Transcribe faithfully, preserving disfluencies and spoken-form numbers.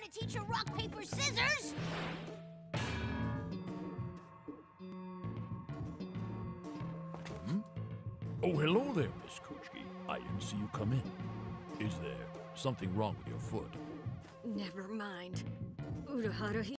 to teach her rock, paper, scissors? Hmm? Oh, hello there, Miss Koshki. I didn't see you come in. Is there something wrong with your foot? Never mind. Urahara